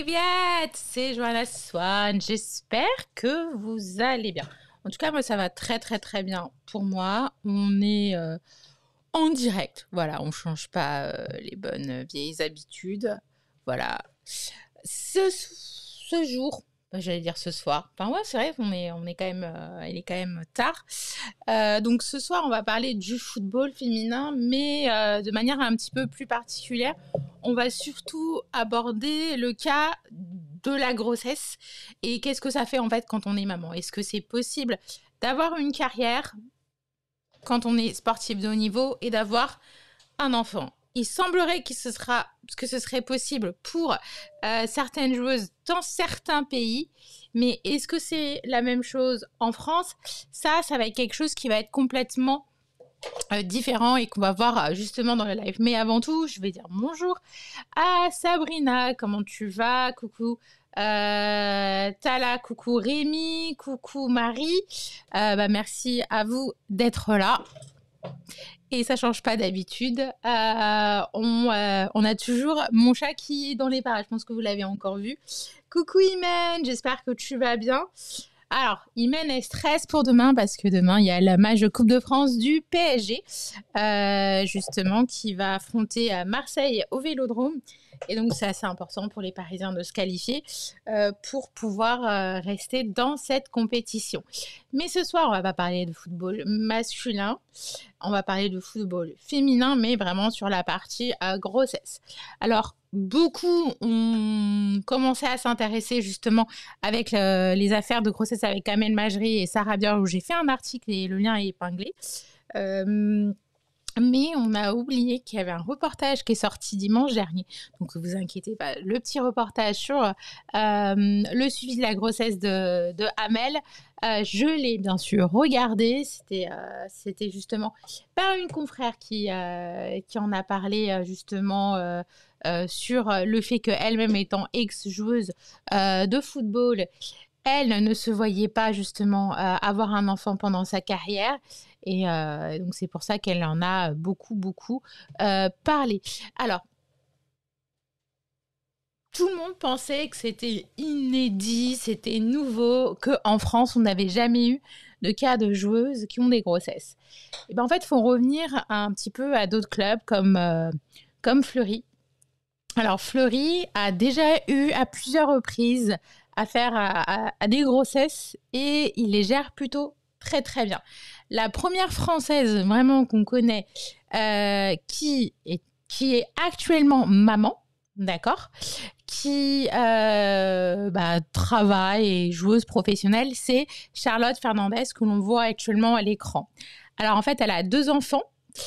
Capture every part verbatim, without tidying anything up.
Privyet, c'est Joanna Swan. J'espère que vous allez bien. En tout cas, moi, ça va très, très, très bien pour moi. On est euh, en direct. Voilà, on ne change pas euh, les bonnes vieilles habitudes. Voilà. Ce, ce jour, j'allais dire ce soir. Enfin, ouais, c'est vrai, on est, on est quand même, euh, il est quand même tard. Euh, donc, ce soir, on va parler du football féminin, mais euh, de manière un petit peu plus particulière. On va surtout aborder le cas de la grossesse et qu'est-ce que ça fait en fait quand on est maman. Est-ce que c'est possible d'avoir une carrière quand on est sportif de haut niveau et d'avoir un enfant? Il semblerait que ce, sera, que ce serait possible pour euh, certaines joueuses dans certains pays, mais est-ce que c'est la même chose en France? Ça, ça va être quelque chose qui va être complètement Euh, différent et qu'on va voir euh, justement dans le live. Mais avant tout, je vais dire bonjour à Sabrina. Comment tu vas? Coucou euh, Tala, coucou Rémi, coucou Marie. Euh, bah, merci à vous d'être là. Et ça change pas d'habitude. Euh, on, euh, on a toujours mon chat qui est dans les parages. Je pense que vous l'avez encore vu. Coucou Imen, j'espère que tu vas bien. Alors, Imen est stress pour demain parce que demain, il y a la match de Coupe de France du P S G, euh, justement, qui va affronter à Marseille au Vélodrome. Et donc, c'est assez important pour les Parisiens de se qualifier euh, pour pouvoir euh, rester dans cette compétition. Mais ce soir, on va pas parler de football masculin, on va parler de football féminin, mais vraiment sur la partie euh, grossesse. Alors, beaucoup ont commencé à s'intéresser justement avec le, les affaires de grossesse avec Amel Majri et Sarah Bior, où j'ai fait un article et le lien est épinglé. Euh, mais on a oublié qu'il y avait un reportage qui est sorti dimanche dernier. Donc, ne vous inquiétez pas, le petit reportage sur euh, le suivi de la grossesse de, de Amel, euh, je l'ai bien sûr regardé. C'était, euh, c'était justement par une confrère qui, euh, qui en a parlé euh, justement euh, euh, sur le fait qu'elle-même étant ex-joueuse euh, de football, elle ne se voyait pas justement euh, avoir un enfant pendant sa carrière. Et euh, donc, c'est pour ça qu'elle en a beaucoup, beaucoup euh, parlé. Alors, tout le monde pensait que c'était inédit, c'était nouveau, qu'en France, on n'avait jamais eu de cas de joueuses qui ont des grossesses. Et ben, en fait, il faut revenir un petit peu à d'autres clubs comme, euh, comme Fleury. Alors, Fleury a déjà eu à plusieurs reprises affaire à, à, à des grossesses et il les gère plutôt très très bien. La première française vraiment qu'on connaît euh, qui, est, qui est actuellement maman, d'accord, qui euh, bah, travaille et est joueuse professionnelle, c'est Charlotte Fernandez que l'on voit actuellement à l'écran. Alors en fait, elle a deux enfants.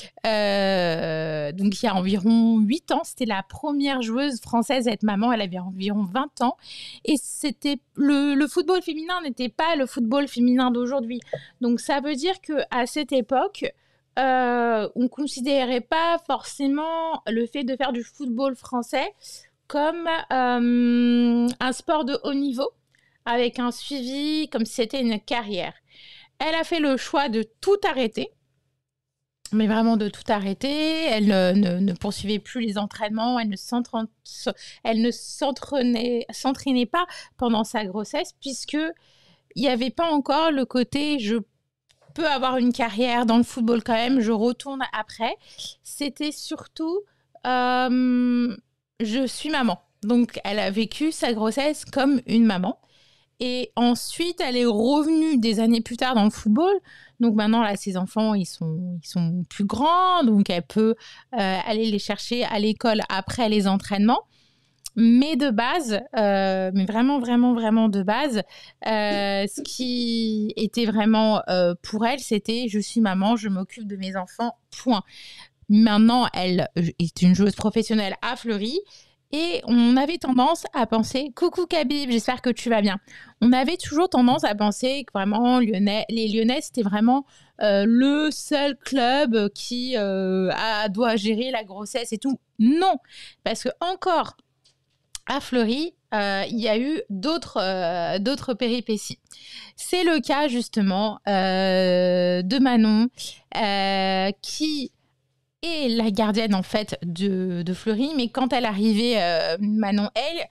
Euh, donc il y a environ huit ans, c'était la première joueuse française à être maman, elle avait environ vingt ans et c'était le, le football féminin n'était pas le football féminin d'aujourd'hui, donc ça veut dire qu'à cette époque euh, on ne considérait pas forcément le fait de faire du football français comme euh, un sport de haut niveau avec un suivi comme si c'était une carrière. Elle a fait le choix de tout arrêter, mais vraiment de tout arrêter. Elle ne, ne, ne poursuivait plus les entraînements, elle ne s'entraînait, elle ne s'entraînait, s'entraînait pas pendant sa grossesse puisque il n'y avait pas encore le côté je peux avoir une carrière dans le football quand même, je retourne après. C'était surtout euh, je suis maman. Donc elle a vécu sa grossesse comme une maman. Et ensuite, elle est revenue des années plus tard dans le football. Donc maintenant, là, ses enfants, ils sont, ils sont plus grands. Donc, elle peut euh, aller les chercher à l'école après les entraînements. Mais de base, euh, mais vraiment, vraiment, vraiment de base, euh, ce qui était vraiment euh, pour elle, c'était « je suis maman, je m'occupe de mes enfants, point ». Maintenant, elle est une joueuse professionnelle à Fleury. Et on avait tendance à penser « Coucou Khabib, j'espère que tu vas bien ». On avait toujours tendance à penser que vraiment Lyonnais, les Lyonnais, c'était vraiment euh, le seul club qui euh, a, doit gérer la grossesse et tout. Non, parce que encore à Fleury, euh, il y a eu d'autres, euh, d'autres péripéties. C'est le cas justement euh, de Manon euh, qui est la gardienne en fait de, de Fleury, mais quand elle arrivait, euh, Manon, elle,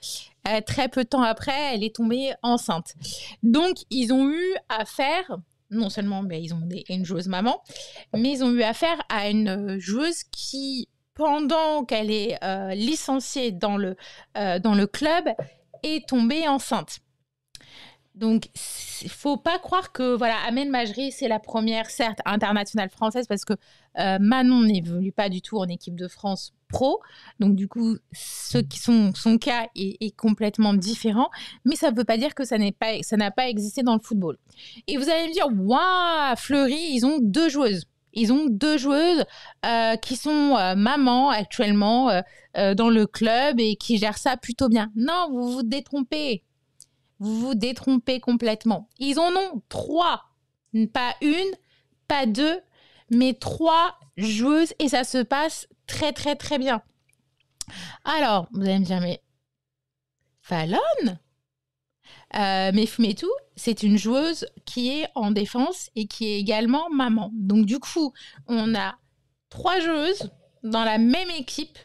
euh, très peu de temps après, elle est tombée enceinte. Donc, ils ont eu affaire, non seulement mais ils ont des, une joueuse maman, mais ils ont eu affaire à une joueuse qui, pendant qu'elle est euh, licenciée dans le, euh, dans le club, est tombée enceinte. Donc, il ne faut pas croire que voilà, Amel Majri, c'est la première, certes, internationale française, parce que euh, Manon n'évolue pas du tout en équipe de France pro. Donc, du coup, ce qui sont, son cas est, est complètement différent. Mais ça ne veut pas dire que ça n'est pas, ça n'a pas existé dans le football. Et vous allez me dire, waouh, Fleury, ils ont deux joueuses. Ils ont deux joueuses euh, qui sont euh, mamans actuellement euh, euh, dans le club et qui gèrent ça plutôt bien. Non, vous vous détrompez. Vous vous détrompez complètement. Ils en ont trois. Pas une, pas deux, mais trois joueuses et ça se passe très, très, très bien. Alors, vous allez me dire, mais Fallon euh, mais Fmetou, c'est une joueuse qui est en défense et qui est également maman. Donc, du coup, on a trois joueuses dans la même équipe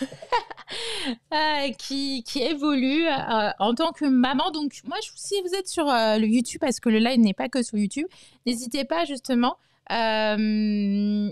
euh, qui, qui évolue euh, en tant que maman. Donc, moi, je, si vous êtes sur euh, le YouTube, parce que le live n'est pas que sur YouTube, n'hésitez pas justement... Euh...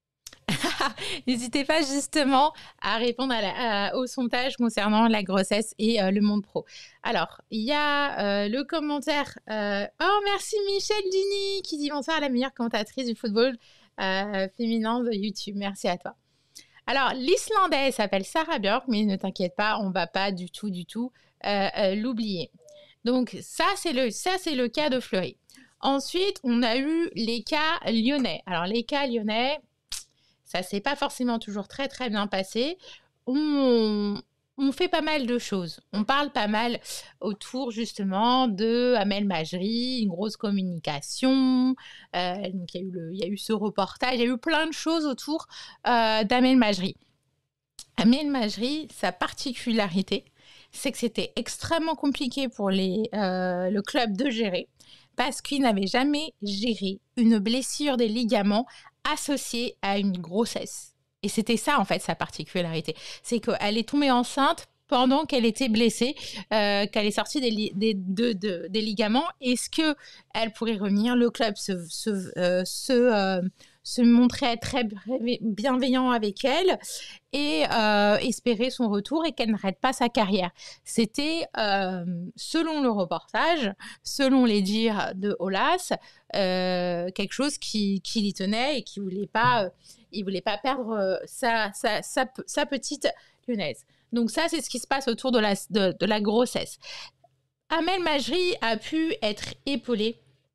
N'hésitez pas justement à répondre à la, à, au sondage concernant la grossesse et euh, le monde pro. Alors, il y a euh, le commentaire... Euh... Oh, merci Michel Dini qui dit bonsoir à la meilleure commentatrice du football euh, féminin de YouTube. Merci à toi. Alors, l'Islandaise s'appelle Sarah Björk, mais ne t'inquiète pas, on ne va pas du tout, du tout euh, euh, l'oublier. Donc, ça, c'est le, ça, c'est le cas de Fleury. Ensuite, on a eu les cas lyonnais. Alors, les cas lyonnais, ça ne s'est pas forcément toujours très, très bien passé. On, on fait pas mal de choses. On parle pas mal autour, justement, de Amel Majri, une grosse communication. Euh, donc, il y a eu le, il y a eu ce reportage. Il y a eu plein de choses autour euh, d'Amel Majri. Amel Majri, sa particularité, c'est que c'était extrêmement compliqué pour les, euh, le club de gérer parce qu'il n'avait jamais géré une blessure des ligaments associée à une grossesse. Et c'était ça, en fait, sa particularité. C'est qu'elle est tombée enceinte pendant qu'elle était blessée, euh, qu'elle est sortie des, li des, de, de, des ligaments. Est-ce qu'elle pourrait revenir? Le club se, se, euh, se, euh, se montrait très bienveillant avec elle et euh, espérer son retour et qu'elle n'arrête pas sa carrière. C'était, euh, selon le reportage, selon les dires de Olas, euh, quelque chose qui, qui l'y tenait et qui ne voulait pas... Euh, il ne voulait pas perdre euh, sa, sa, sa, sa petite lyonnaise. Donc ça, c'est ce qui se passe autour de la, de, de la grossesse. Amel Majri a pu être épaulée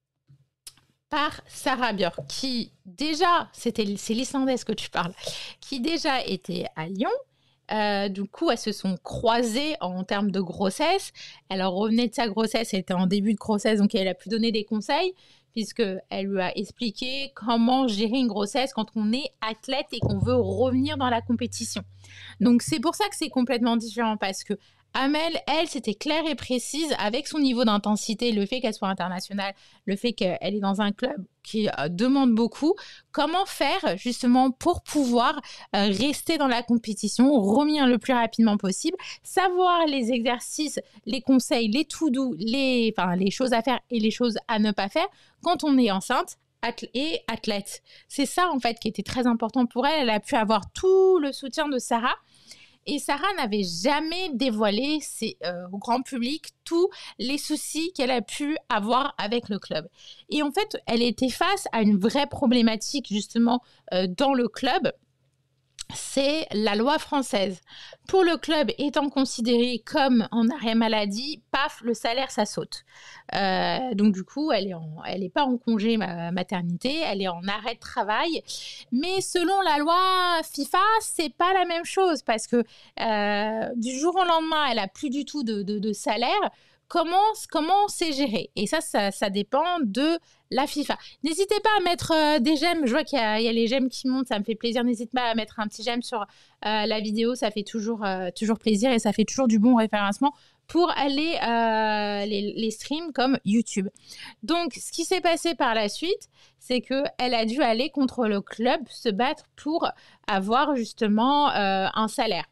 par Sarah Björk, qui déjà, c'est l'Islandaise que tu parles, qui déjà était à Lyon. Euh, du coup, elles se sont croisées en termes de grossesse. Elle revenait de sa grossesse, elle était en début de grossesse, donc elle a pu donner des conseils, puisqu'elle lui a expliqué comment gérer une grossesse quand on est athlète et qu'on veut revenir dans la compétition. Donc, c'est pour ça que c'est complètement différent, parce que Amel, elle, c'était claire et précise avec son niveau d'intensité, le fait qu'elle soit internationale, le fait qu'elle est dans un club qui euh, demande beaucoup. Comment faire justement pour pouvoir euh, rester dans la compétition, revenir le plus rapidement possible, savoir les exercices, les conseils, les to-do, les, enfin, les choses à faire et les choses à ne pas faire quand on est enceinte et athlète. C'est ça en fait qui était très important pour elle. Elle a pu avoir tout le soutien de Sarah. Et Sarah n'avait jamais dévoilé ses, euh, au grand public tous les soucis qu'elle a pu avoir avec le club. Et en fait, elle était face à une vraie problématique justement euh, dans le club. C'est la loi française. Pour le club étant considéré comme en arrêt maladie, paf, le salaire, ça saute. Euh, donc du coup, elle est en, elle n'est pas en congé maternité, elle est en arrêt de travail. Mais selon la loi FIFA, c'est pas la même chose parce que euh, du jour au lendemain, elle a plus du tout de, de, de salaire. Comment comment c'est géré? Et ça, ça, ça dépend de la FIFA. N'hésitez pas à mettre euh, des j'aime. Je vois qu'il y, y a les j'aime qui montent, ça me fait plaisir. N'hésitez pas à mettre un petit j'aime sur euh, la vidéo, ça fait toujours, euh, toujours plaisir et ça fait toujours du bon référencement pour aller euh, les, les streams comme YouTube. Donc, ce qui s'est passé par la suite, c'est qu'elle a dû aller contre le club, se battre pour avoir justement euh, un salaire.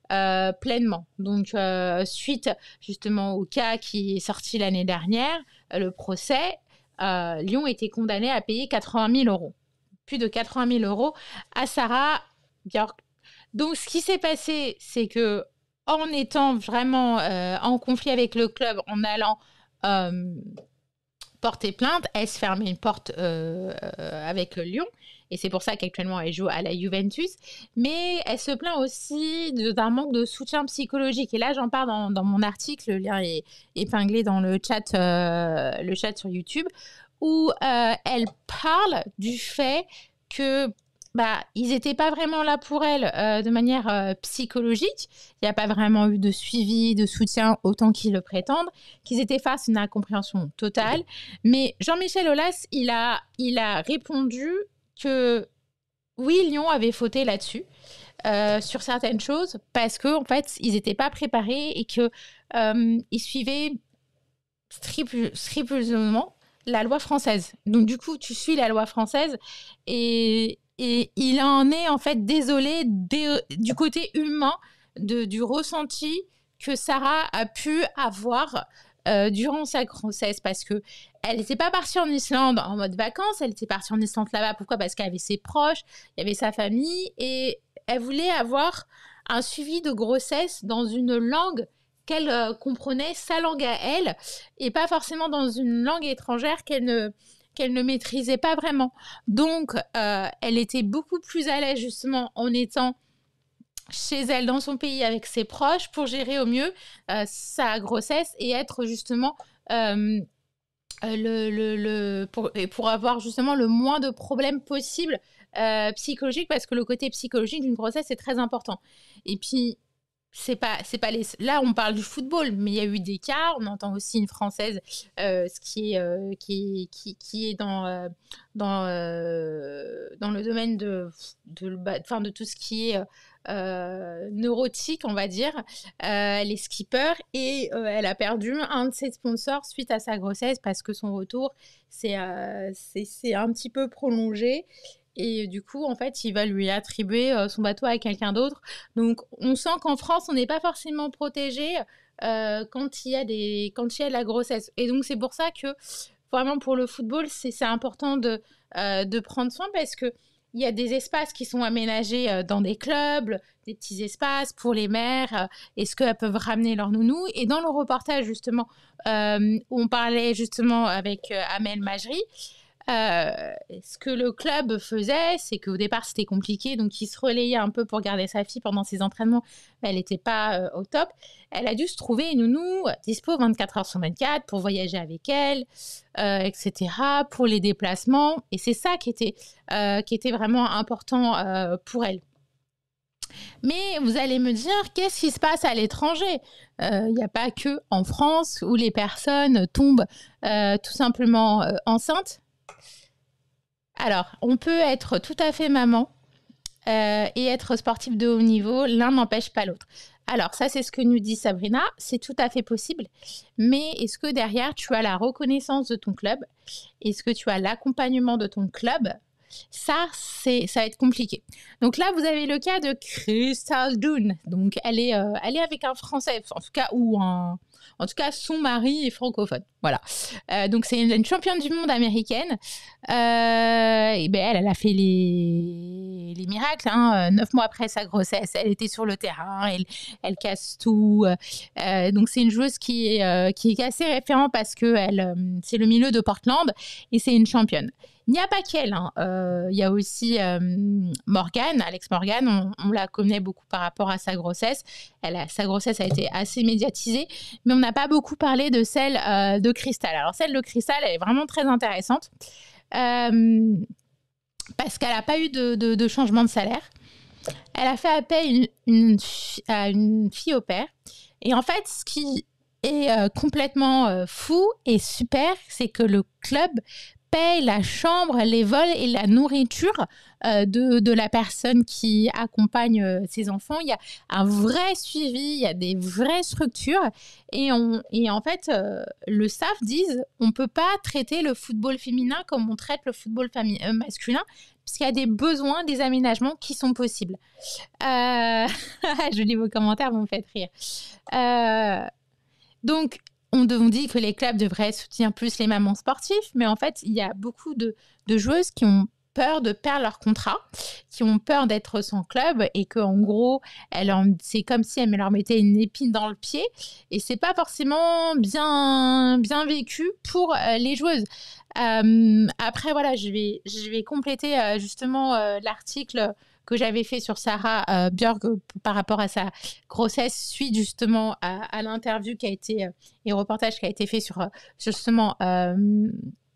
euh, pleinement. Donc, euh, suite justement au cas qui est sorti l'année dernière, euh, le procès, euh, Lyon était condamné à payer quatre-vingt mille euros. Plus de quatre-vingt mille euros à Sarah Björk. Donc, ce qui s'est passé, c'est que en étant vraiment euh, en conflit avec le club, en allant euh, porter plainte, elle se fermait une porte euh, euh, avec Lyon. Et c'est pour ça qu'actuellement, elle joue à la Juventus. Mais elle se plaint aussi d'un manque de soutien psychologique. Et là, j'en parle dans, dans mon article. Le lien est épinglé dans le chat, euh, le chat sur YouTube, où euh, elle parle du fait que bah, ils n'étaient pas vraiment là pour elle euh, de manière euh, psychologique. Il n'y a pas vraiment eu de suivi, de soutien autant qu'ils le prétendent, qu'ils étaient face à une incompréhension totale. Mais Jean-Michel Aulas, il a, il a répondu que oui, Lyon avait fauté là-dessus, euh, sur certaines choses, parce qu'en en fait, ils n'étaient pas préparés et qu'ils euh, suivaient scrupuleusement la loi française. Donc, du coup, tu suis la loi française et, et il en est en fait désolé des, du côté humain, de, du ressenti que Sarah a pu avoir euh, durant sa grossesse, parce que elle n'était pas partie en Islande en mode vacances, elle était partie en Islande là-bas. Pourquoi? Parce qu'elle avait ses proches, il y avait sa famille et elle voulait avoir un suivi de grossesse dans une langue qu'elle euh, comprenait, sa langue à elle, et pas forcément dans une langue étrangère qu'elle ne, qu'elle ne maîtrisait pas vraiment. Donc, euh, elle était beaucoup plus à l'aise justement en étant chez elle, dans son pays, avec ses proches, pour gérer au mieux euh, sa grossesse et être justement... Euh, le, le, le, pour, pour avoir justement le moins de problèmes possibles euh, psychologiques, parce que le côté psychologique d'une grossesse est très important. Et puis, c'est pas, c'est pas les... là on parle du football, mais il y a eu des cas, on entend aussi une Française euh, ce qui, est, euh, qui, qui, qui est dans, euh, dans, euh, dans le domaine de, de, de, de tout ce qui est euh, neurotique, on va dire. Euh, elle est skipper et euh, elle a perdu un de ses sponsors suite à sa grossesse, parce que son retour c'est, euh, c'est, c'est un petit peu prolongé. Et du coup, en fait, il va lui attribuer euh, son bateau à quelqu'un d'autre. Donc, on sent qu'en France, on n'est pas forcément protégé euh, quand il y a des, quand il y a de la grossesse. Et donc, c'est pour ça que, vraiment, pour le football, c'est, c'est important de, euh, de prendre soin, parce que il y a des espaces qui sont aménagés euh, dans des clubs, des petits espaces pour les mères. Euh, est-ce qu'elles peuvent ramener leur nounou? Et dans le reportage, justement, euh, où on parlait justement avec euh, Amel Majri, Euh, ce que le club faisait, c'est qu'au départ, c'était compliqué. Donc, il se relayait un peu pour garder sa fille pendant ses entraînements. Mais elle n'était pas euh, au top. Elle a dû se trouver une nounou dispo vingt-quatre heures sur vingt-quatre pour voyager avec elle, euh, et cetera, pour les déplacements. Et c'est ça qui était, euh, qui était vraiment important euh, pour elle. Mais vous allez me dire, qu'est-ce qui se passe à l'étranger? Il euh, n'y a pas que en France où les personnes tombent euh, tout simplement euh, enceintes. Alors, on peut être tout à fait maman euh, et être sportif de haut niveau. L'un n'empêche pas l'autre. Alors, ça, c'est ce que nous dit Sabrina. C'est tout à fait possible. Mais est-ce que derrière, tu as la reconnaissance de ton club? Est-ce que tu as l'accompagnement de ton club? Ça, c'est, ça va être compliqué. Donc là, vous avez le cas de Crystal Dunn. Donc, elle est, euh, elle est avec un Français, en tout cas, ou un... En tout cas, son mari est francophone. Voilà. Euh, donc, c'est une, une championne du monde américaine. Euh, et ben, elle, elle a fait les, les miracles. Hein. Neuf mois après sa grossesse, elle était sur le terrain. Elle, elle casse tout. Euh, donc, c'est une joueuse qui est, euh, qui est assez référente, parce que elle, euh, c'est le milieu de Portland et c'est une championne. Il n'y a pas qu'elle. Hein. Euh, il y a aussi euh, Morgan, Alex Morgan. On, on la connaît beaucoup par rapport à sa grossesse. Elle a, sa grossesse a été assez médiatisée, mais on n'a pas beaucoup parlé de celle euh, de Crystal. Alors, celle de Crystal, elle est vraiment très intéressante euh, parce qu'elle n'a pas eu de, de, de changement de salaire. Elle a fait appel une, une, à une fille au père. Et en fait, ce qui est euh, complètement euh, fou et super, c'est que le club paye la chambre, les vols et la nourriture euh, de, de la personne qui accompagne euh, ses enfants. Il y a un vrai suivi, il y a des vraies structures. Et, on, et en fait, euh, le staff dit on ne peut pas traiter le football féminin comme on traite le football fami- euh, masculin, puisqu'il y a des besoins, des aménagements qui sont possibles. Euh... Je lis vos commentaires, vous me faites rire. Euh... Donc, on, on dit que les clubs devraient soutenir plus les mamans sportives, mais en fait, il y a beaucoup de, de joueuses qui ont peur de perdre leur contrat, qui ont peur d'être sans club et qu'en gros, elle en, c'est comme si elle leur mettait une épine dans le pied et c'est pas forcément bien, bien vécu pour euh, les joueuses. Euh, après, voilà, je vais, je vais compléter euh, justement euh, l'article que j'avais fait sur Sarah euh, Björk euh, par rapport à sa grossesse suite justement à, à l'interview qui a été euh, et au reportage qui a été fait sur, sur justement euh,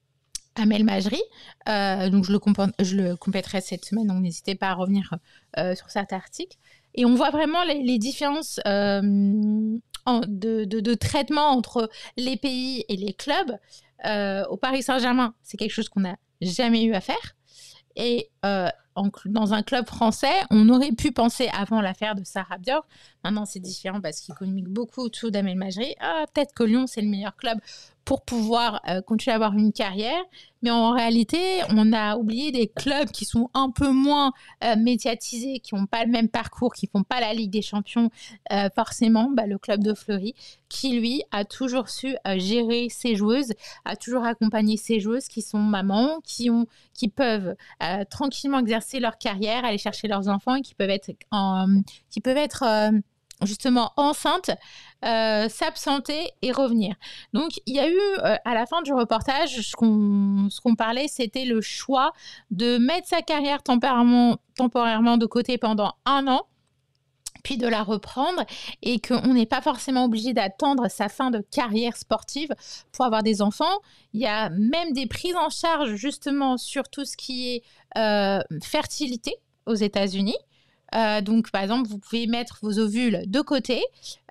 Amel Majri. Euh, donc je le, je le compléterai cette semaine, donc n'hésitez pas à revenir euh, sur cet article. Et on voit vraiment les, les différences euh, en, de, de, de traitement entre les pays et les clubs. Euh, au Paris Saint-Germain, c'est quelque chose qu'on n'a jamais eu à faire. Et euh, en, dans un club français, on aurait pu penser avant l'affaire de Sarah Björk. Maintenant, c'est différent parce qu'il communique beaucoup autour d'Amel Majri. Ah, peut-être que Lyon, c'est le meilleur club pour pouvoir euh, continuer à avoir une carrière. Mais en réalité, on a oublié des clubs qui sont un peu moins euh, médiatisés, qui n'ont pas le même parcours, qui ne font pas la Ligue des Champions. Euh, forcément, bah, le club de Fleury, qui lui a toujours su euh, gérer ses joueuses, a toujours accompagné ses joueuses qui sont mamans, qui, ont, qui peuvent euh, tranquillement exercer leur carrière, aller chercher leurs enfants et qui peuvent être, en, qui peuvent être euh, justement enceintes, euh, s'absenter et revenir. Donc, il y a eu, euh, à la fin du reportage, ce qu'on, ce qu'on parlait, c'était le choix de mettre sa carrière temporairement, temporairement de côté pendant un an, puis de la reprendre et qu'on n'est pas forcément obligé d'attendre sa fin de carrière sportive pour avoir des enfants. Il y a même des prises en charge justement sur tout ce qui est euh, fertilité aux États-Unis. Euh, donc, par exemple, vous pouvez mettre vos ovules de côté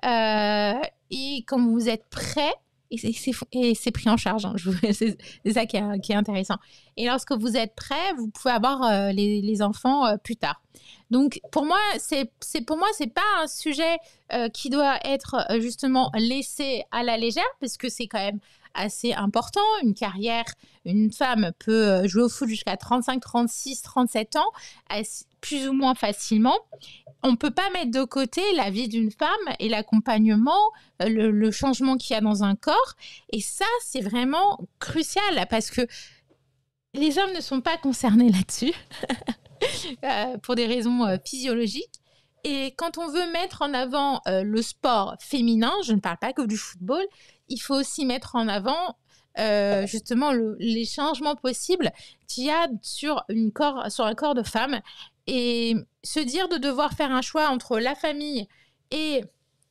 euh, et quand vous êtes prêt, et c'est, c'est, et c'est pris en charge, hein, je vous, c'est, c'est ça qui est, qui est intéressant. Et lorsque vous êtes prêt, vous pouvez avoir euh, les, les enfants euh, plus tard. Donc, pour moi, c'est, c'est, pour moi, c'est pas un sujet euh, qui doit être euh, justement laissé à la légère, parce que c'est quand même assez important. Une carrière, une femme peut jouer au foot jusqu'à trente-cinq, trente-six, trente-sept ans, plus ou moins facilement. On ne peut pas mettre de côté la vie d'une femme et l'accompagnement, le, le changement qu'il y a dans un corps. Et ça, c'est vraiment crucial parce que les hommes ne sont pas concernés là-dessus euh, pour des raisons euh, physiologiques. Et quand on veut mettre en avant euh, le sport féminin, je ne parle pas que du football, il faut aussi mettre en avant euh, justement le, les changements possibles qu'il y a sur, une corps, sur un corps de femme. Et se dire de devoir faire un choix entre la famille et,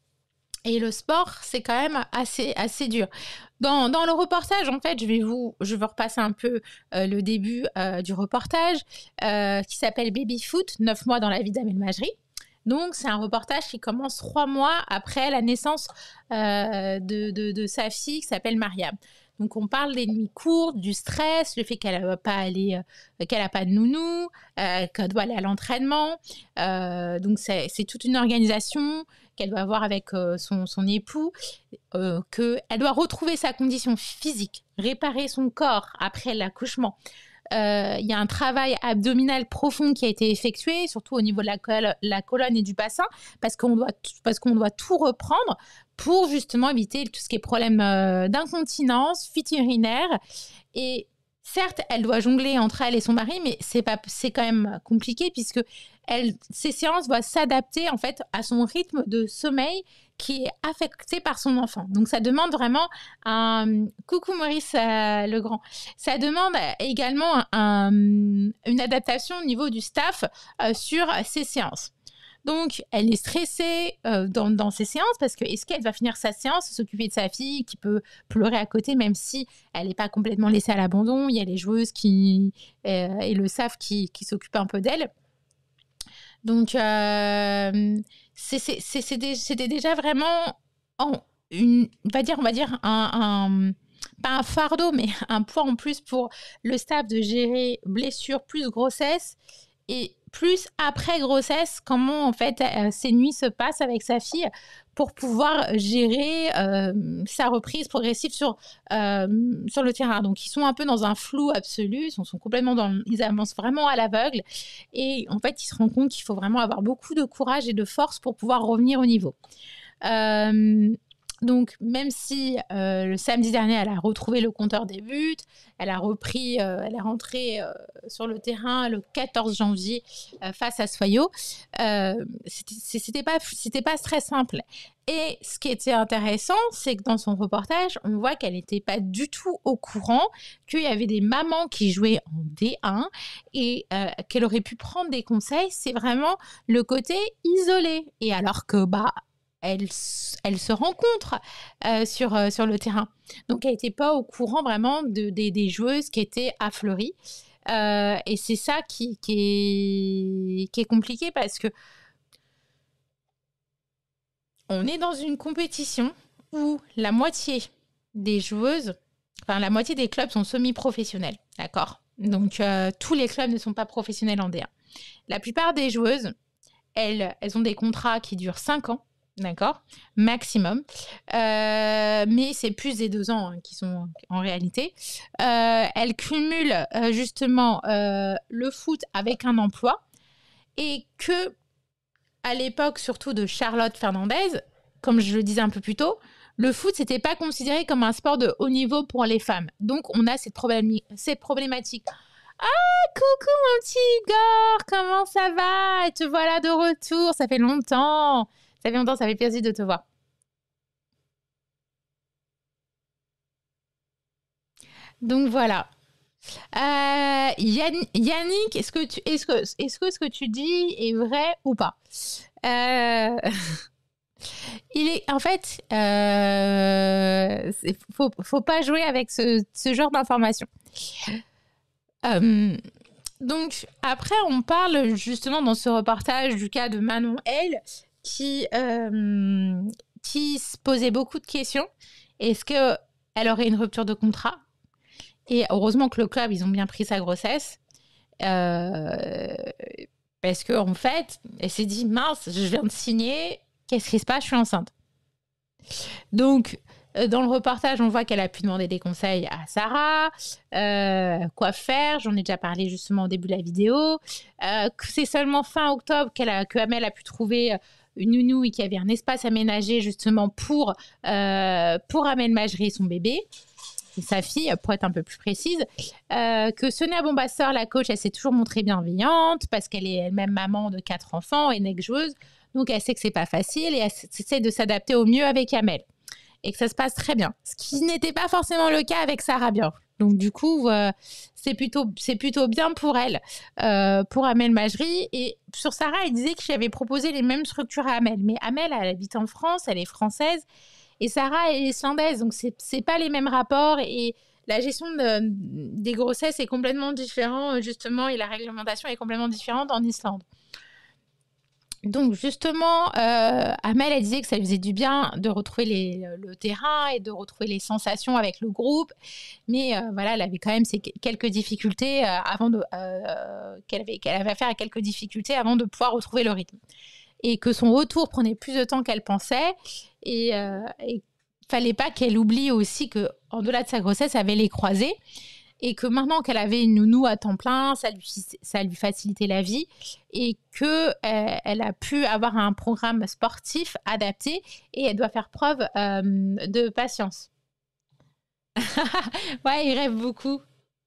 et le sport, c'est quand même assez, assez dur. Dans, dans le reportage, en fait, je vais vous, je vais repasser un peu euh, le début euh, du reportage euh, qui s'appelle Baby Foot, neuf mois dans la vie d'Amel Majri. Donc, c'est un reportage qui commence trois mois après la naissance euh, de, de, de sa fille qui s'appelle Mariam. Donc, on parle des nuits courtes, du stress, le fait qu'elle n'a pas, aller, euh, qu'elle a pas de nounou, euh, qu'elle doit aller à l'entraînement. Euh, donc, c'est, c'est toute une organisation qu'elle doit avoir avec euh, son, son époux, euh, qu'elle doit retrouver sa condition physique, réparer son corps après l'accouchement. Il euh, y a un travail abdominal profond qui a été effectué, surtout au niveau de la, col- la colonne et du bassin, parce qu'on doit t- parce qu'on doit tout reprendre pour justement éviter tout ce qui est problème euh, d'incontinence, fuite urinaire. Et certes, elle doit jongler entre elle et son mari, mais c'est, pas, c'est quand même compliqué puisque elle, ces séances doivent s'adapter en fait à son rythme de sommeil qui est affecté par son enfant. Donc, ça demande vraiment un... Coucou Maurice euh, Legrand. Ça demande également un, une adaptation au niveau du staff euh, sur ces séances. Donc, elle est stressée euh, dans, dans ces séances parce que est-ce qu'elle va finir sa séance, s'occuper de sa fille qui peut pleurer à côté même si elle n'est pas complètement laissée à l'abandon. Il y a les joueuses qui, euh, et le staff qui, qui s'occupent un peu d'elle. Donc, euh, c'est, c'est, c'est, c'est, c'était déjà vraiment, en une, on va dire, on va dire un, un, pas un fardeau, mais un poids en plus pour le staff de gérer blessure plus grossesse et plus après grossesse, comment en fait euh, ces nuits se passent avec sa fille pour pouvoir gérer euh, sa reprise progressive sur, euh, sur le terrain. Donc ils sont un peu dans un flou absolu, ils sont, sont complètement dans, ils avancent vraiment à l'aveugle et en fait ils se rendent compte qu'il faut vraiment avoir beaucoup de courage et de force pour pouvoir revenir au niveau. Euh, Donc, même si euh, le samedi dernier, elle a retrouvé le compteur des buts, elle a repris, euh, elle est rentrée euh, sur le terrain le quatorze janvier euh, face à Soyo, euh, c'était, c'était pas, c'était pas très simple. Et ce qui était intéressant, c'est que dans son reportage, on voit qu'elle n'était pas du tout au courant qu'il y avait des mamans qui jouaient en D un et euh, qu'elle aurait pu prendre des conseils. C'est vraiment le côté isolé. Et alors que, bah, elle, elle se rencontre euh, sur, euh, sur le terrain. Donc, elle n'était pas au courant vraiment de, de, des joueuses qui étaient à Fleury. Euh, et c'est ça qui, qui, est, qui est compliqué parce que on est dans une compétition où la moitié des joueuses, enfin la moitié des clubs sont semi-professionnels, d'accord ? Donc, euh, tous les clubs ne sont pas professionnels en D un. La plupart des joueuses, elles, elles ont des contrats qui durent cinq ans. D'accord, maximum. Euh, mais c'est plus des deux ans hein, qui sont en réalité. Euh, elle cumule euh, justement euh, le foot avec un emploi et que, à l'époque surtout de Charlotte Fernandez, comme je le disais un peu plus tôt, le foot c'était pas considéré comme un sport de haut niveau pour les femmes. Donc on a cette, problémi- cette problématique. Ah, coucou mon petit Igor, comment ça va? Te voilà de retour, ça fait longtemps. Ça fait longtemps, ça fait plaisir de te voir. Donc voilà. Euh, Yann- Yannick, est-ce que, tu, est-ce, que, est-ce que ce que tu dis est vrai ou pas? euh... Il est, en fait, euh, il faut, faut pas jouer avec ce, ce genre d'informations. Euh, donc après, on parle justement dans ce reportage du cas de Manon L, qui, euh, qui se posait beaucoup de questions. Est-ce qu'elle aurait une rupture de contrat? Et heureusement que le club, ils ont bien pris sa grossesse. Euh, parce qu'en en fait, elle s'est dit, mince, je viens de signer, qu'est-ce qui se passe? Je suis enceinte. Donc, dans le reportage, on voit qu'elle a pu demander des conseils à Sarah, euh, quoi faire. J'en ai déjà parlé justement au début de la vidéo. Euh, que c'est seulement fin octobre qu'elle a, que Amel a pu trouver une nounou et qu'il y avait un espace aménagé justement pour, euh, pour Amel Majri et son bébé. Et sa fille, pour être un peu plus précise, euh, que Sonia Bombassor, la coach, elle s'est toujours montrée bienveillante parce qu'elle est elle-même maman de quatre enfants et neck-joueuse. Donc, elle sait que c'est pas facile et elle essaie de s'adapter au mieux avec Amel. Et que ça se passe très bien. Ce qui n'était pas forcément le cas avec Sarah Björk. Donc, du coup, euh, c'est, plutôt, c'est plutôt bien pour elle, euh, pour Amel Majri. Et sur Sarah, elle disait que j'avais proposé les mêmes structures à Amel. Mais Amel, elle habite en France, elle est française. Et Sarah est islandaise. Donc, c'est, c'est pas les mêmes rapports. Et la gestion de, des grossesses est complètement différente, justement. Et la réglementation est complètement différente en Islande. Donc justement, euh, Amel, elle disait que ça lui faisait du bien de retrouver les, le terrain et de retrouver les sensations avec le groupe. Mais euh, voilà, elle avait quand même ces quelques difficultés euh, avant de, euh, qu'elle avait, qu'elle avait affaire à quelques difficultés avant de pouvoir retrouver le rythme. Et que son retour prenait plus de temps qu'elle pensait. Et euh, il fallait pas qu'elle oublie aussi qu'en delà de sa grossesse, elle avait les croisés. Et que maintenant qu'elle avait une nounou à temps plein, ça lui, ça lui facilitait la vie et qu'elle euh, elle a pu avoir un programme sportif adapté et elle doit faire preuve euh, de patience. Ouais, il rêve beaucoup.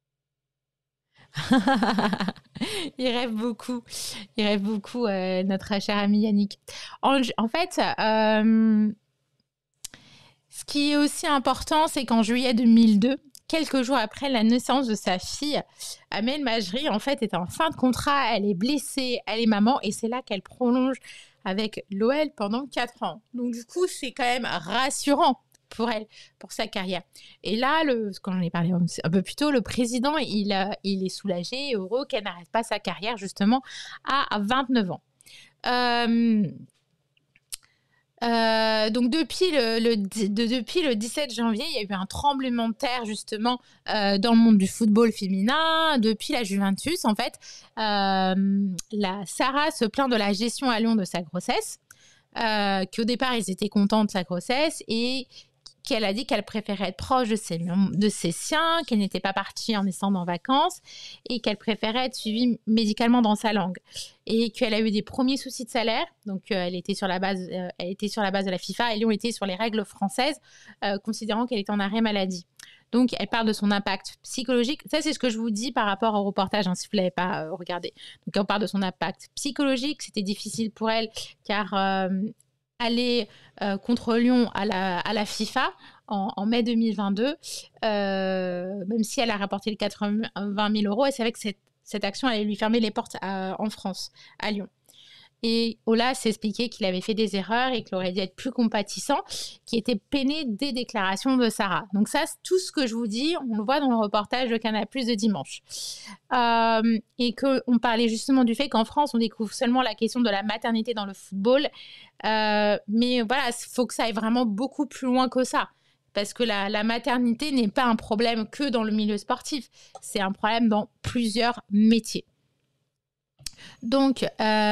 Il rêve beaucoup. Il rêve beaucoup, euh, notre cher ami Yannick. En, en fait, euh, ce qui est aussi important, c'est qu'en juillet deux mille deux, quelques jours après la naissance de sa fille, Amel Majri, en fait, est en fin de contrat. Elle est blessée, elle est maman, et c'est là qu'elle prolonge avec l'O L pendant quatre ans. Donc, du coup, c'est quand même rassurant pour elle, pour sa carrière. Et là, le, quand j'en ai parlé un peu plus tôt, le président, il, il est soulagé et heureux qu'elle n'arrête pas sa carrière, justement, à vingt-neuf ans. Euh, Euh, donc depuis le, le, de, depuis le dix-sept janvier, il y a eu un tremblement de terre justement euh, dans le monde du football féminin. Depuis la Juventus, en fait, euh, la Sarah se plaint de la gestion à Lyon de sa grossesse, euh, qu'au départ ils étaient contents de sa grossesse et qu'elle a dit qu'elle préférait être proche de ses, de ses siens, qu'elle n'était pas partie en descendant en vacances et qu'elle préférait être suivie médicalement dans sa langue. Et qu'elle a eu des premiers soucis de salaire, donc euh, elle, était sur la base, euh, elle était sur la base de la FIFA et Lyon était sur les règles françaises, euh, considérant qu'elle était en arrêt maladie. Donc, elle parle de son impact psychologique. Ça, c'est ce que je vous dis par rapport au reportage, hein, si vous ne l'avez pas euh, regardé. Donc, on parle de son impact psychologique. C'était difficile pour elle, car euh, aller euh, contre Lyon à la, à la FIFA en, en mai deux mille vingt-deux, euh, même si elle a rapporté les quatre-vingt mille euros, elle savait que cette, cette action allait lui fermer les portes à, en France, à Lyon. Et Ola s'est expliqué qu'il avait fait des erreurs et qu'il aurait dû être plus compatissant, qui était peiné des déclarations de Sarah. Donc ça, c'est tout ce que je vous dis, on le voit dans le reportage de Canal plus de dimanche. Euh, et qu'on parlait justement du fait qu'en France, on découvre seulement la question de la maternité dans le football. Euh, mais voilà, il faut que ça aille vraiment beaucoup plus loin que ça. Parce que la, la maternité n'est pas un problème que dans le milieu sportif. C'est un problème dans plusieurs métiers. Donc, euh,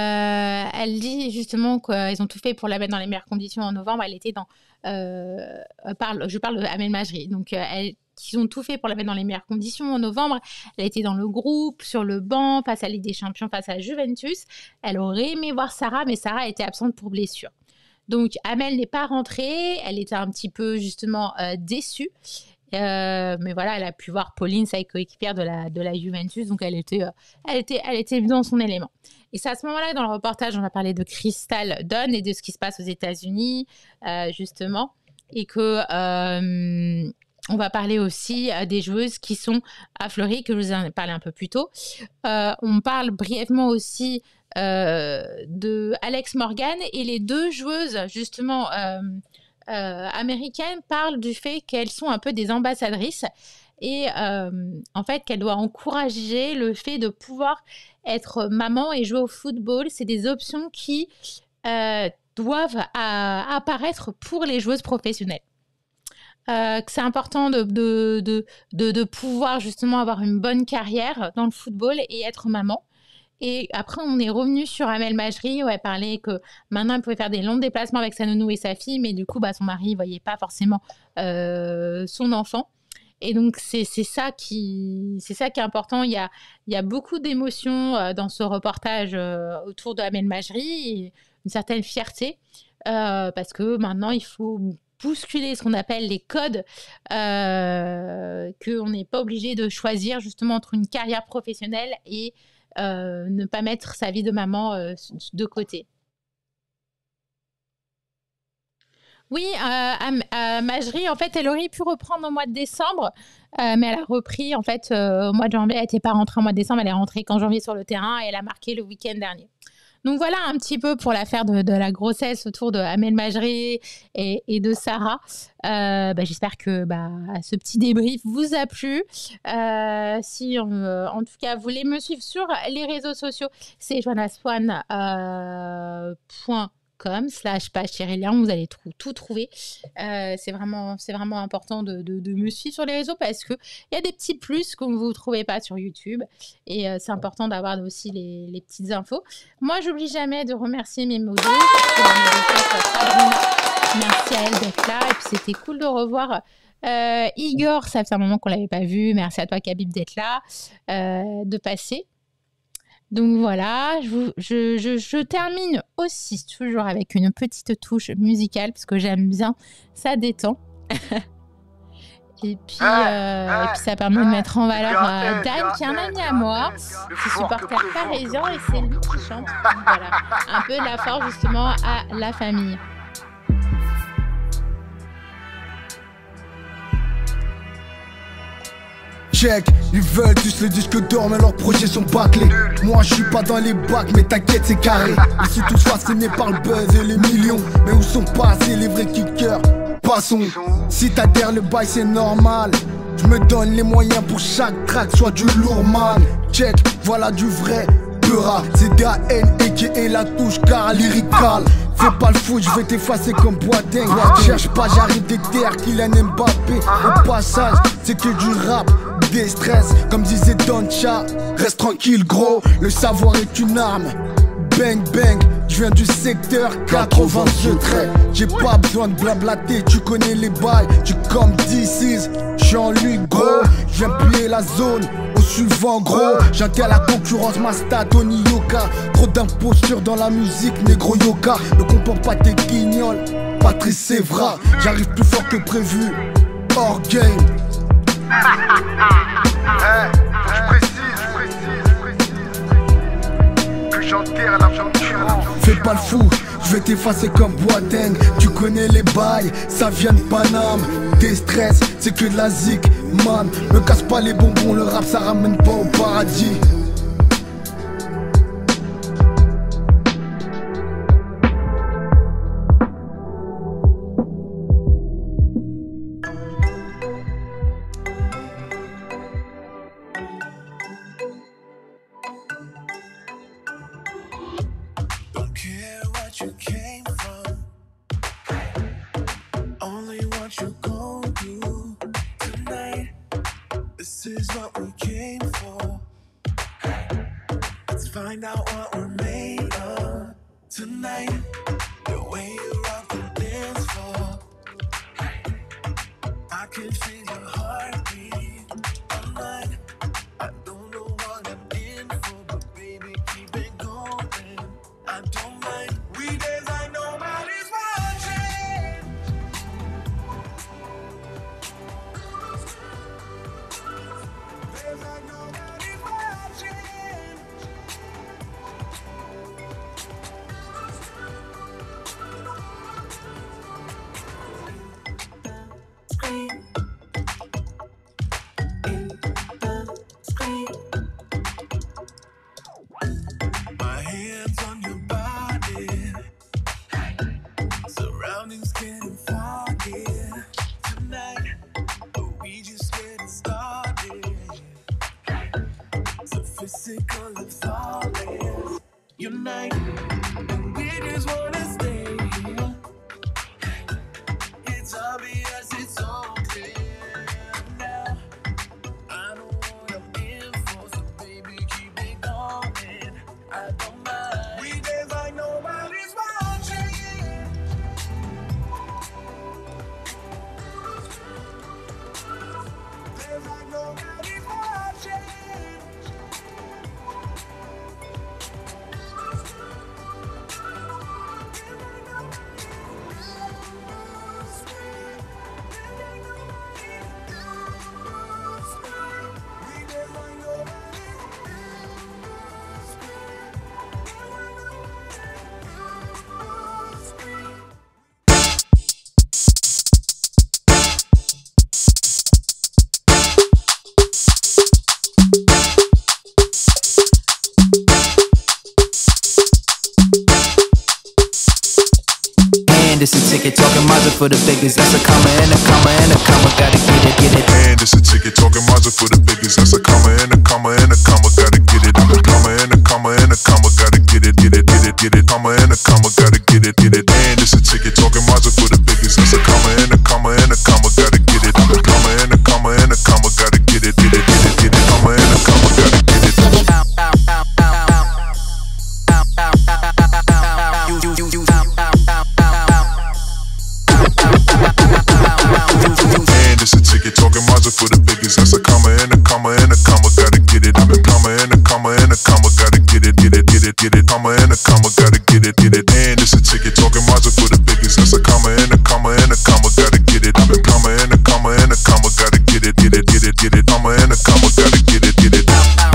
elle dit justement qu'ils ont tout fait pour la mettre dans les meilleures conditions en novembre. Elle était dans... Euh, parle, je parle d'Amel Majri. Donc, euh, elle, ils ont tout fait pour la mettre dans les meilleures conditions en novembre. Elle était dans le groupe, sur le banc, face à la Ligue des Champions, face à Juventus. Elle aurait aimé voir Sarah, mais Sarah était absente pour blessure. Donc, Amel n'est pas rentrée. Elle était un petit peu, justement, euh, déçue. Euh, mais voilà, elle a pu voir Pauline, sa coéquipière de la, de la Juventus, donc elle était, euh, elle, était, elle était dans son élément. Et c'est à ce moment-là, dans le reportage, on a parlé de Crystal Dunn et de ce qui se passe aux États-Unis, euh, justement, et que euh, on va parler aussi euh, des joueuses qui sont à Fleury, que je vous en ai parlé un peu plus tôt. Euh, on parle brièvement aussi euh, de Alex Morgan et les deux joueuses, justement. Euh, Euh, américaines parlent du fait qu'elles sont un peu des ambassadrices et euh, en fait qu'elles doivent encourager le fait de pouvoir être maman et jouer au football. C'est des options qui euh, doivent à, apparaître pour les joueuses professionnelles. Euh, que c'est important de, de, de, de, de pouvoir justement avoir une bonne carrière dans le football et être maman. Et après, on est revenu sur Amel Majri où elle parlait que maintenant, elle pouvait faire des longs déplacements avec sa nounou et sa fille, mais du coup, bah, son mari ne voyait pas forcément euh, son enfant. Et donc, c'est, c'est, ça qui, c'est ça qui est important. Il y a, il y a beaucoup d'émotions euh, dans ce reportage euh, autour de Amel Majri et une certaine fierté euh, parce que maintenant, il faut bousculer ce qu'on appelle les codes, euh, qu'on n'est pas obligé de choisir justement entre une carrière professionnelle et Euh, ne pas mettre sa vie de maman euh, de côté. Oui, euh, euh, Majri, en fait, elle aurait pu reprendre au mois de décembre, euh, mais elle a repris, en fait, euh, au mois de janvier. Elle n'était pas rentrée au mois de décembre, elle est rentrée qu'en janvier sur le terrain et elle a marqué le week-end dernier. Donc voilà un petit peu pour l'affaire de, de la grossesse autour de Amel Majri et, et de Sarah. Euh, bah, j'espère que bah, ce petit débrief vous a plu. Euh, si on, euh, en tout cas vous voulez me suivre sur les réseaux sociaux, c'est joannaswan point com slash page Chérélien, vous allez trou- tout trouver. Euh, c'est vraiment, c'est vraiment important de, de, de me suivre sur les réseaux parce qu'il y a des petits plus que vous ne trouvez pas sur YouTube et euh, c'est important d'avoir aussi les, les petites infos. Moi, j'oublie jamais de remercier mes modèles. Merci à elle d'être là et puis c'était cool de revoir euh, Igor, ça fait un moment qu'on ne l'avait pas vu. Merci à toi, Khabib, d'être là, euh, de passer. Donc voilà, je, vous, je, je, je termine aussi toujours avec une petite touche musicale parce que j'aime bien, ça détend. et, puis, euh, et puis ça permet de mettre en valeur euh, Dan qui est un ami à moi, qui supporter parisien et c'est lui qui chante. Donc voilà, un peu de la force justement à la famille. Check, ils veulent tous le disque d'or mais leurs projets sont bâclés. Moi je suis pas dans les bacs mais t'inquiète c'est carré. Ils sont tous fascinés par le buzz et les millions, mais où sont passés les vrais kickers? Passons, si t'adhères le bail c'est normal. Je me donne les moyens pour chaque track soit du lourd man. Check, voilà du vrai Peura, c'est D A N et qui est la touche car lyrical. Fais pas le fou, je vais t'effacer comme Boateng. Cherche pas, j'arrive des terres, Kylian Mbappé. Au passage, c'est que du rap, des stress. Comme disait Doncha, reste tranquille gros, le savoir est une arme. Bang bang, je viens du secteur quatre-vingt-deux traits. J'ai pas besoin de blablater, tu connais les bails. Tu comme D six, j'suis en lui gros. Je viens plier la zone au suivant gros. J'intègre la concurrence, ma stat Tony Yoka. Trop d'imposture dans la musique, négro yoga. Ne comporte pas tes guignols, Patrice Sévra. J'arrive plus fort que prévu, hors game. Hey, je précise, je précise, je précise que j'enterre la concurrence. Fais pas le fou, je vais t'effacer comme Boateng. Tu connais les bails, ça vient de Paname. Tes stress, c'est que de la zik, man. Me casse pas les bonbons, le rap ça ramène pas au paradis. You came from, only what you're gonna do tonight. This is what we came for. Let's find out what we're made of tonight. The way you rock the dance floor, I can feel your heartbeat all night. I don't know what I'm in for, but baby, keep it going. I don't mind. We dance like nobody's watching. Dance like nobody's watching. Scream. In the scream. My hands on your body. Surroundings getting foggy tonight, but we just getting started. So physical and flawless unite, and we just wanna stay here. It's obvious, it's all clear now. I know what I'm in for, so baby keep it going. I don't mind. We dance like nobody's watching. Dance like nobody's watching. This a ticket talking Mazda for the biggest. That's a comma and a comma and a comma. Gotta get it, get it. And this a ticket talking Mazda for the biggest. That's a comma and a comma and a comma. Gotta get it. A comma and a comma and a comma. Gotta get it, get it, get it, get it. Comma and a comma. Gotta get it, get it. And this a ticket talking Mazda for the biggest. That's a comma and a comma and a comma. Gotta get it. A comma and a comma and a comma. Gotta get it, get it, get it, get it. Comma and a comma. Gotta get it. You, you, you, you. And it's a ticket talking Mazda for the biggest. That's a comma and a comma and a comma. Gotta get it. A comma and a comma and a comma. Gotta get it, get it, get it, get it. Comma and a comma. Gotta get it, get it. And it's a ticket talking Mazda for the biggest. That's a comma and a comma and a comma. Gotta get it. A comma and a comma and a comma. Gotta get it, get it, get it, get it. Comma and a comma. Gotta get it, get it.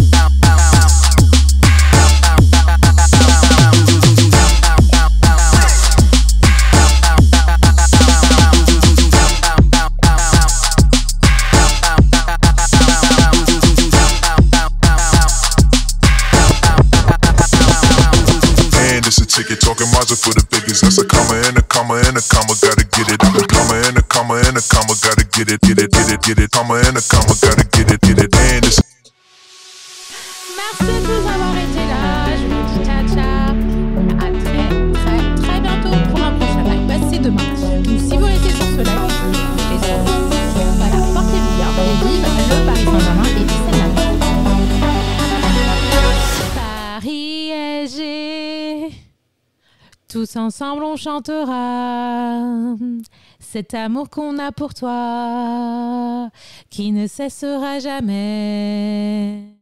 Ticket talking Mazda for the biggest. That's a comma and a comma and a comma. Gotta get it. A comma and a comma and a comma. Gotta get it, get it, get it, get it. Comma and a comma. Gotta get it, get it. And it's... Merci de nous avoir été là. Je vous dis ciao ciao. À très très très bientôt. Tous ensemble on chantera cet amour qu'on a pour toi qui ne cessera jamais.